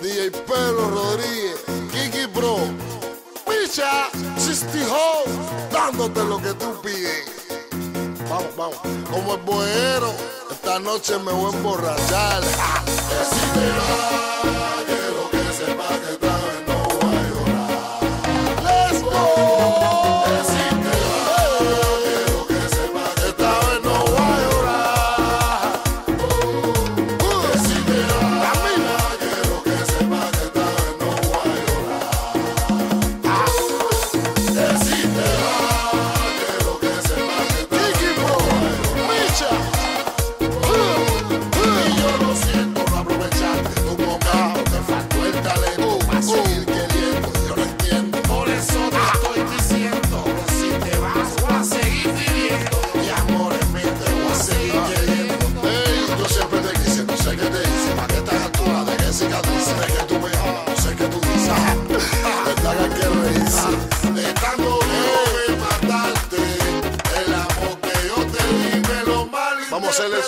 DJ Pedro Rodríguez, Kiki Pro, Micha, sucessfull, dándote lo que tú pides. Vamos, vamos. Como el bohero, esta noche me voy a emborrachar. Quiero que sepa que esta vez no voy a llorar. Let's go. Quiero que sepa que esta vez no voy a llorar. Quiero que sepa que esta vez no voy a llorar. Quiero que sepa que Kiki Pro, Micha. Y yo lo siento, no aprovechaste un momento, te faltó el talento para seguir queriendo. Yo no entiendo, por eso te estoy diciendo que si te vas voy a seguir viviendo y amor en mí te voy a seguir queriendo. Hey, yo siempre te quise, no sé qué te hice, pa' que estás altura de que cicatrices, de que tú me amas, no sé qué tú dices. Verdad que hay que reírse, estando lejos de matarte, el amor que yo te di me lo malinterpretaste. Vamos a hacer eso,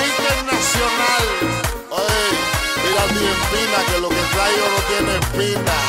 que lo que traigo no tiene espina.